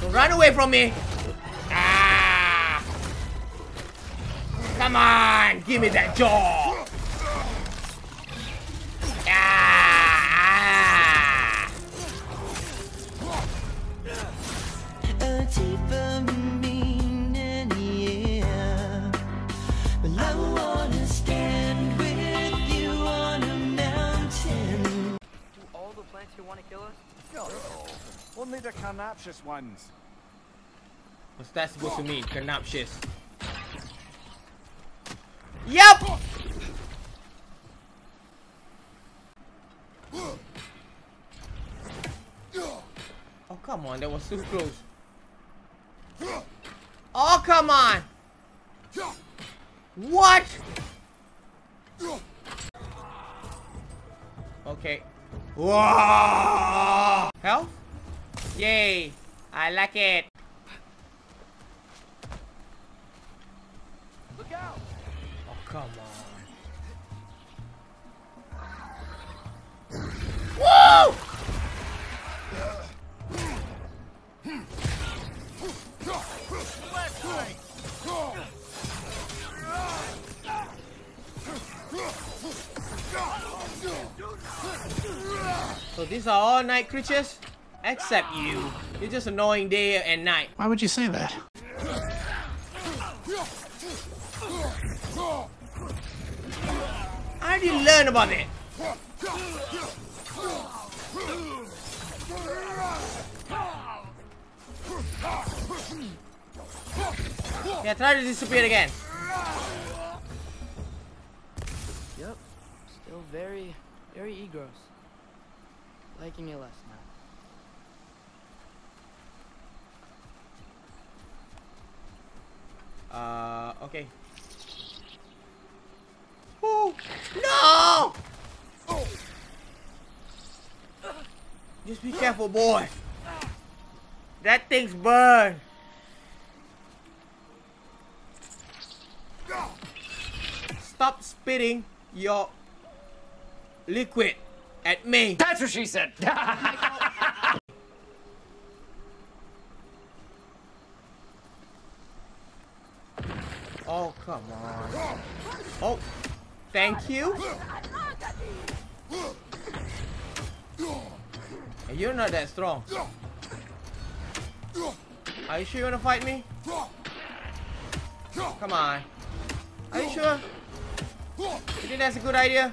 Run away from me! Ah! Come on! Give me that jaw! Ah! All the plants here want to kill us? No, only the carnivorous ones. What's that supposed to mean? Carnivorous. Yep! Oh, come on. That was so close. Oh, come on! What? Okay. Whoa! Health? Yay! I like it. Look out! Oh, come on. Woo! So these are all night creatures? Except you. You're just annoying day and night. Why would you say that? How did you learn about it? Yeah, try to disappear again. Yep. Still very egros. Liking you less now. Okay. Oh, no! Just be careful, boy. That thing's burned. Stop spitting your liquid at me. That's what she said. Oh, come on. Oh, thank you. Hey, you're not that strong. Are you sure you want to fight me? Come on. Are you sure? You think that's a good idea?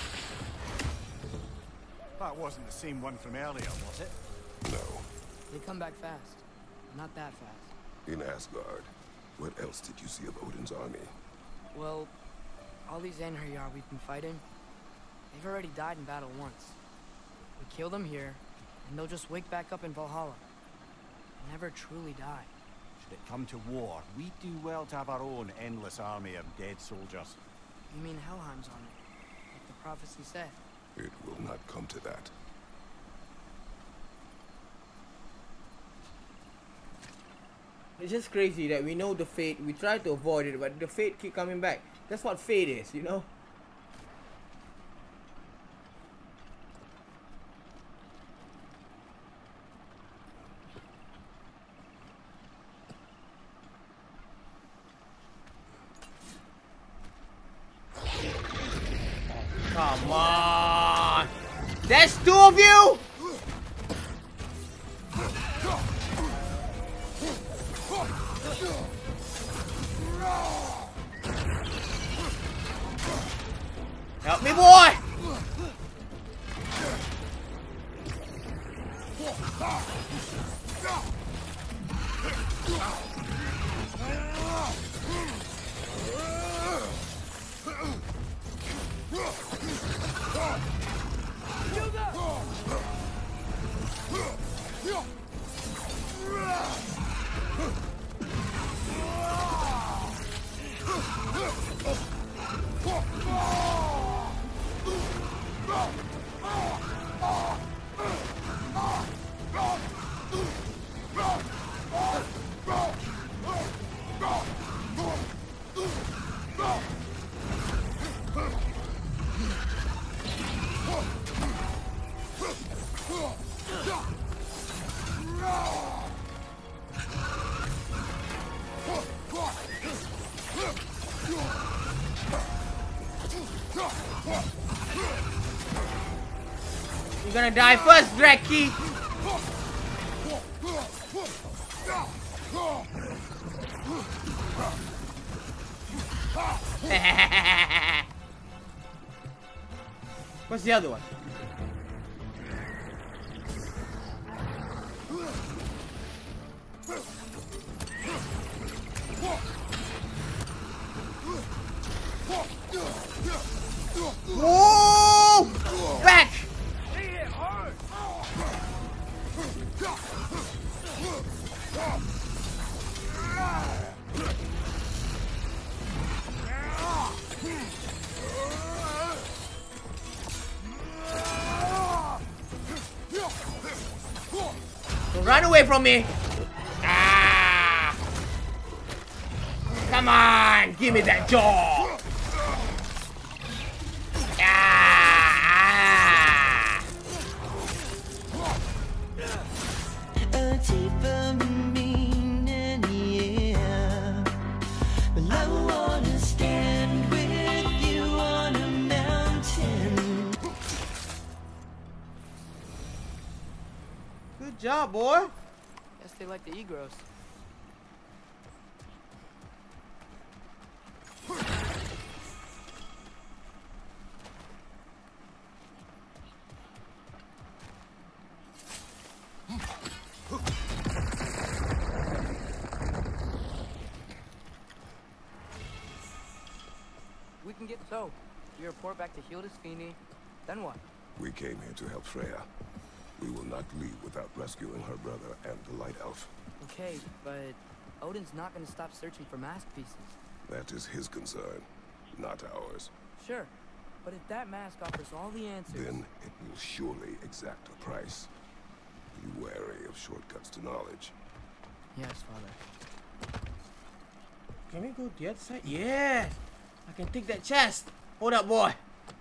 That wasn't the same one from earlier, was it? No. They come back fast. Not that fast. In Asgard. What else did you see of Odin's army? Well, all these Einherjar we've been fighting, they've already died in battle once. We kill them here, and they'll just wake back up in Valhalla. They never truly die. Should it come to war, we'd do well to have our own endless army of dead soldiers. You mean Helheim's army, like the prophecy said? It will not come to that. It's just crazy that we know the fate, we try to avoid it, but the fate keep coming back. That's what fate is, you know? Come on! There's two of you! Help me, boy! You're gonna die first, Draki. What's the other one? Whoa! Back! Don't run away from me! Ah! Come on! Give me that jaw! Good job, boy. Guess they like the Egros. We can get so. You report back to Hildisvini, then what? We came here to help Freya. We will not leave without rescuing her brother and the Light Elf. Okay, but Odin's not gonna stop searching for mask pieces. That is his concern, not ours. Sure, but if that mask offers all the answers... Then it will surely exact a price. Be wary of shortcuts to knowledge. Yes, Father. Can we go the other side? Yes! I can take that chest! Hold up, boy!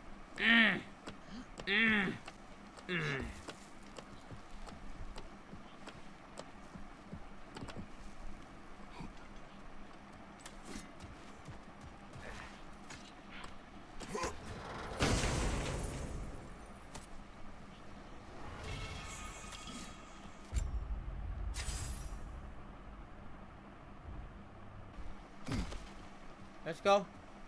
Let's go.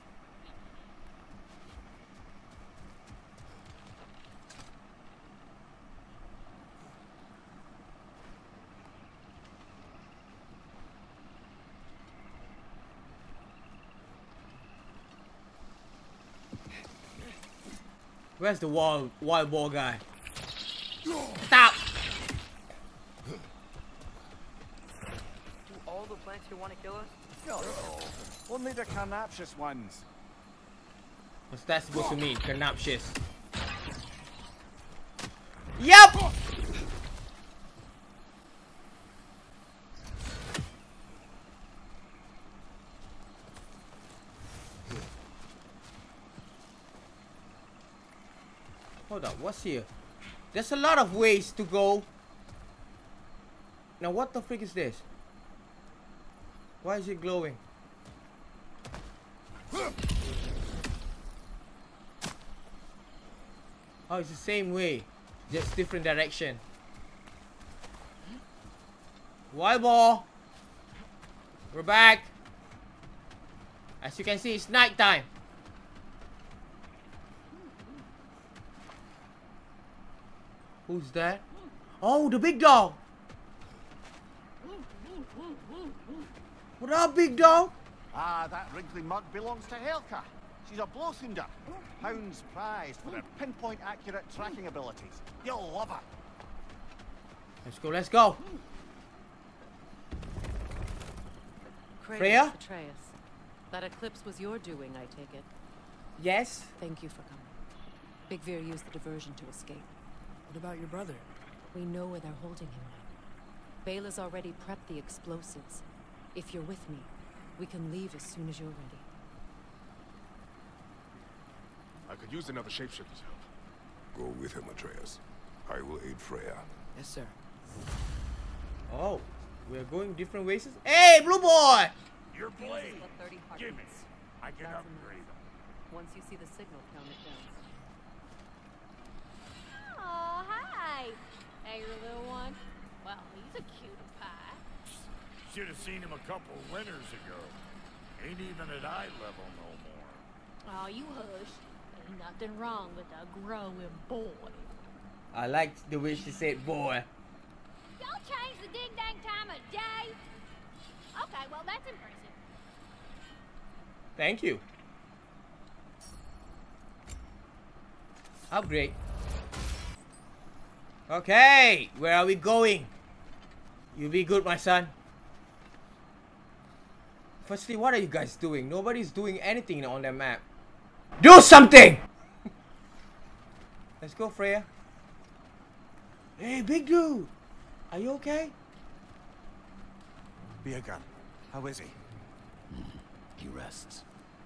Where's the wild boar guy? Stop! Do all the plants here want to kill us? No, only the carnaptious ones. What's that supposed to mean? Carnaptious. Yep! Hold up, what's here? There's a lot of ways to go. Now what the frick is this? Why is it glowing? Oh, it's the same way, just different direction. Wild ball. We're back. As you can see, it's night time. Who's that? Oh, the big dog. What up, big dog? Ah, that wrinkly mug belongs to Helka. She's a Blothunder. Hounds prized for their pinpoint accurate tracking abilities. You'll love her. Let's go, let's go. Freya? Atreus. That eclipse was your doing, I take it. Yes? Thank you for coming. Big Veer used the diversion to escape. What about your brother? We know where they're holding him now. Bela's already prepped the explosives. If you're with me, we can leave as soon as you're ready. I could use another shapeshifter's help. Go with him, Atreus. I will aid Freya. Yes, sir. Oh, we're going different ways. Hey, blue boy! Your blade! Let 30 Give me. heartbeats. I can That's upgrade them. Once you see the signal, count it down. Oh, hi. Hey, your little one. Well, he's a cutie pie. Should have seen him a couple winters ago. Ain't even at eye level no more. Oh, you hush. Ain't nothing wrong with a growing boy. I liked the way she said boy. Don't change the ding-dang time of day. Okay, well, that's impressive. Thank you. Upgrade. Okay, where are we going? You be good, my son. Firstly, what are you guys doing? Nobody's doing anything on that map. Do something! Let's go, Freya. Hey, big dude. Are you okay? Birger, how is he? He rests.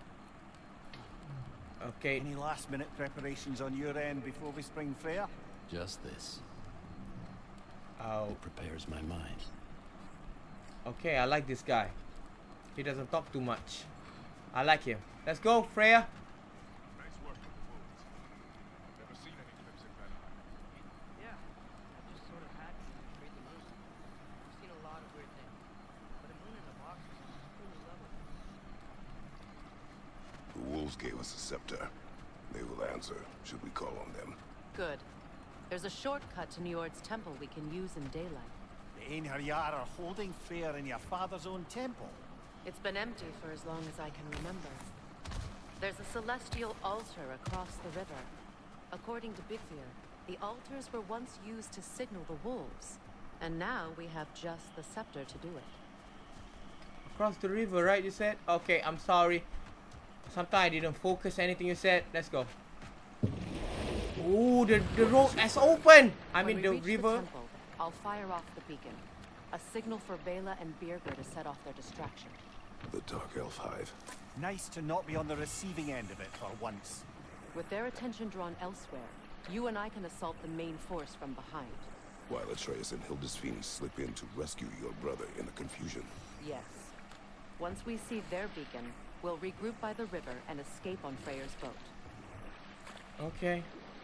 Okay. Any last-minute preparations on your end before we spring Freya? Just this. Oh. It prepares my mind. Okay, I like this guy. He doesn't talk too much. I like him. Let's go, Freya. Nice work with the wounds. Never seen any clips in Valhalla. Yeah, I just sort of had to trade them loose. I've seen a lot of weird things, but a moon in a box is a whole new level. The wolves gave us a scepter. They will answer, should we call on them. Good. There's a shortcut to Njord's temple we can use in daylight. The Einherjar are holding Freyr in your father's own temple. It's been empty for as long as I can remember. There's a celestial altar across the river. According to Bigvir, the altars were once used to signal the wolves, and now we have just the scepter to do it. Across the river, right, you said? Okay, I'm sorry. Sometimes I didn't focus anything you said. Let's go. Ooh, the road has opened! I mean, the river. The temple, I'll fire off the beacon. A signal for Bela and Birger to set off their distraction. The Dark Elf Hive. Nice to not be on the receiving end of it for once. With their attention drawn elsewhere, you and I can assault the main force from behind. While Atreus and Hildisvini slip in to rescue your brother in the confusion. Yes. Once we see their beacon, we'll regroup by the river and escape on Freyr's boat. Okay.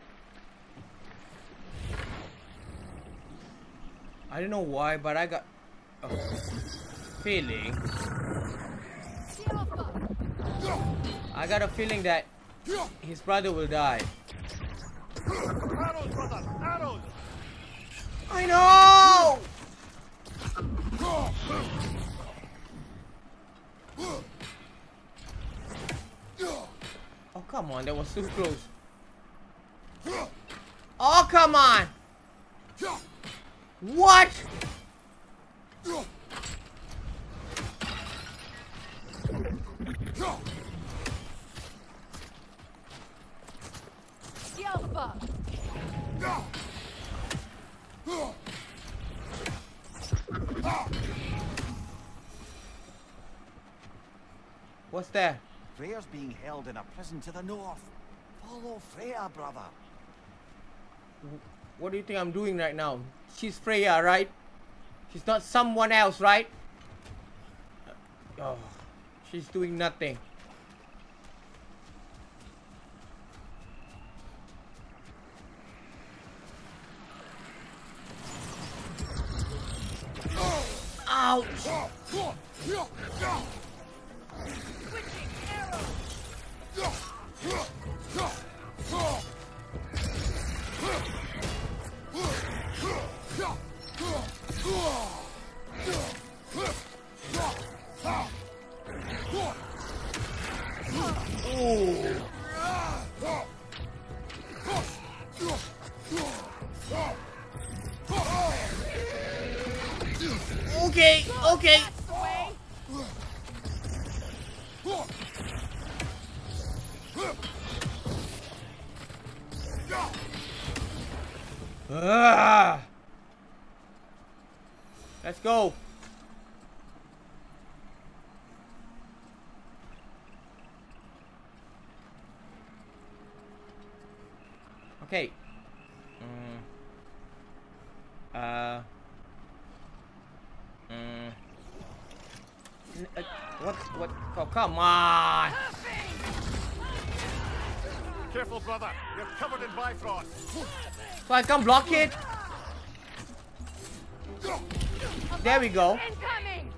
I don't know why, but I got a feeling. I got a feeling that his brother will die. Arrows, brother! Arrows! I know! Oh, come on, that was too close. Oh, come on! What? What's that? Freyr's being held in a prison to the north. Follow Freya, brother. What do you think I'm doing right now? She's Freya, right? She's not someone else, right? Oh, she's doing nothing. Ouch! Okay, okay. Let's go. Okay. What? Oh, come on. Careful, brother. You're covered in Bifrost. So I can block it. There we go. Incoming!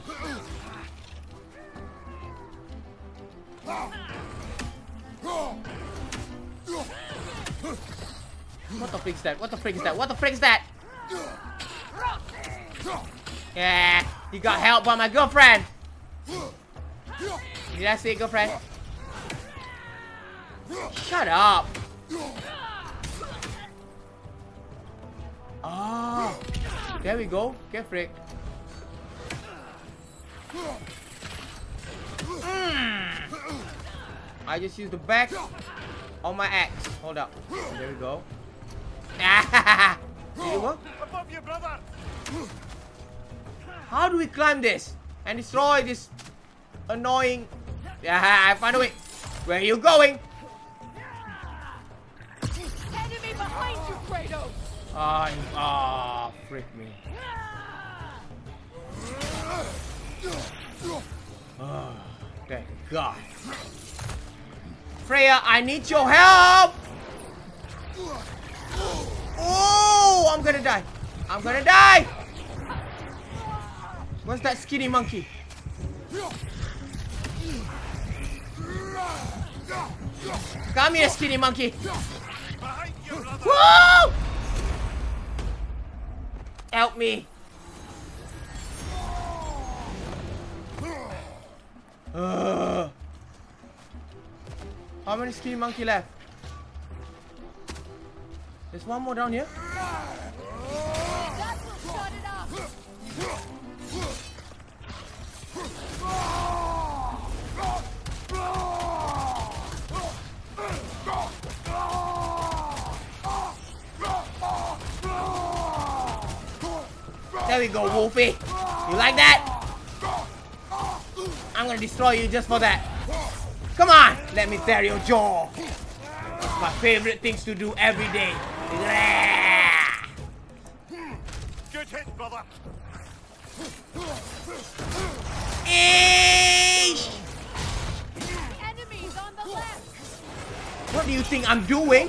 What the frick is that? What the frick is that? What the frick is that? Yeah, you got help by my girlfriend. Did I say girlfriend? Shut up. Oh, there we go. Get frick. I just used the back on my axe. Hold up. There we go. Did it work? Above you, brother. How do we climb this and destroy this annoying? I found a way. Where are you going? Enemy behind you, Kratos! Oh, frick me. Oh, thank God. Freya, I need your help! Oh, I'm gonna die. I'm gonna die! What's that skinny monkey? Come here, skinny monkey. Woo! Help me. How many skinny monkey left? There's one more down here. That will shut it up! There we go, Wolfie. You like that? I'm gonna destroy you just for that. Come on, let me tear your jaw. My favorite things to do every day. Good hit, brother. Eesh! Enemies on the left! What do you think I'm doing?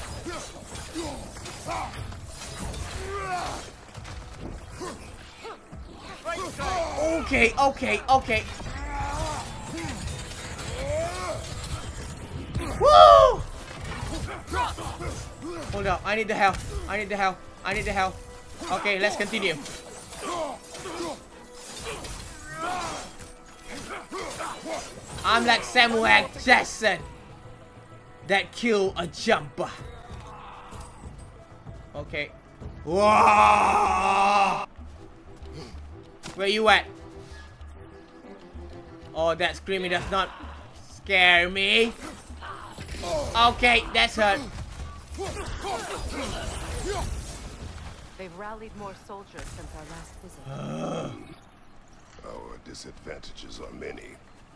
Okay, okay, okay. Woo! Hold up, I need the help. I need the help. I need the help. Okay, let's continue. I'm like Samuel Jackson that killed a jumper. Okay. Whoa! Where you at? Oh, that screaming does not scare me. Okay, that's hurt. They've rallied more soldiers since our last visit. Our disadvantages are many.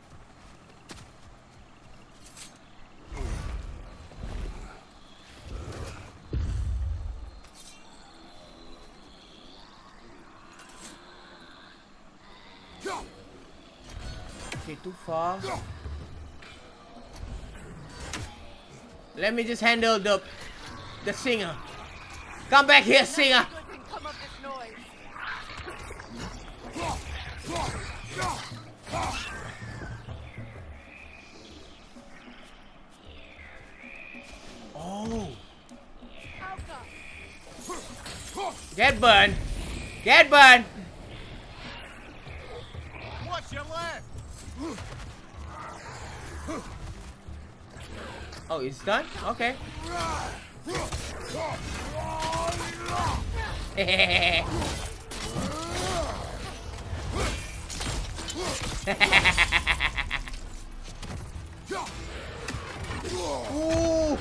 Okay, too far. Let me just handle the singer. Come back here, singer. Good can come of this noise. Oh. Get burned. Get burned. What's your left? Oh, it's done? Okay. Ooh.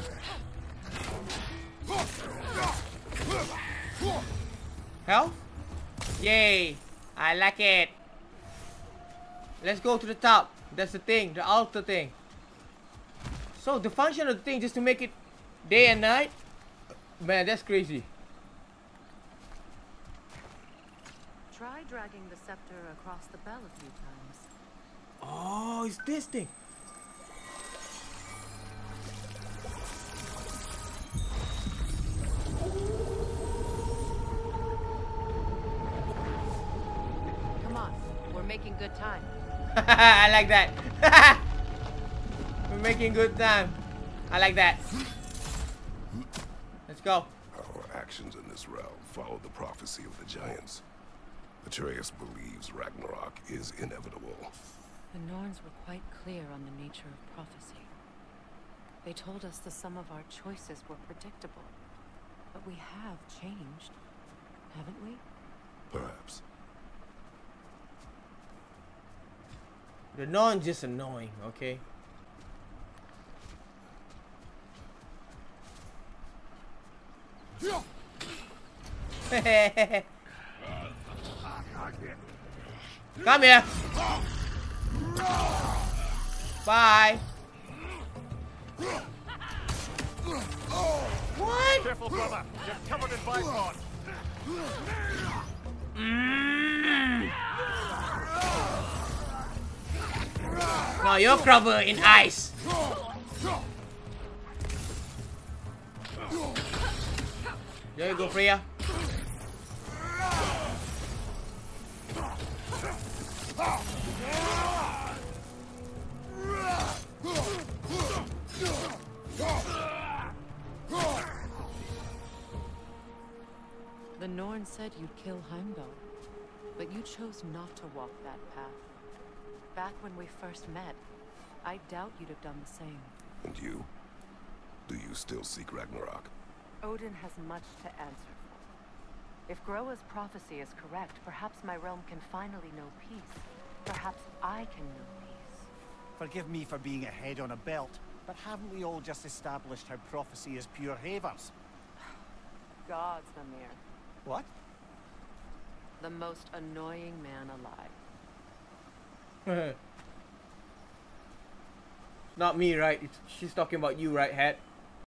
Health? Yay! I like it. Let's go to the top. That's the thing, the altar thing. So the function of the thing just to make it day and night? Man, that's crazy. Try dragging the scepter across the bell a few times. Oh, it's this thing. making good time. I like that. We're making good time. I like that. Let's go. Our actions in this realm follow the prophecy of the giants. Atreus believes Ragnarok is inevitable. The Norns were quite clear on the nature of prophecy. They told us the sum of our choices were predictable. But we have changed, haven't we? Perhaps. The Norns just annoying, okay? Come here. Bye. What? Careful, brother. You're covered in Bifrost. No, you're covered in ice. There you go, Freya. The Norn said you'd kill Heimdall, but you chose not to walk that path. Back when we first met, I doubt you'd have done the same. And you? Do you still seek Ragnarok? Odin has much to answer for. If Groa's prophecy is correct, perhaps my realm can finally know peace. Perhaps I can know peace. Forgive me for being a head on a belt, but haven't we all just established how prophecy is pure havers? Gods, Mimir. What? The most annoying man alive. Not me, right? She's talking about you, right, Hat?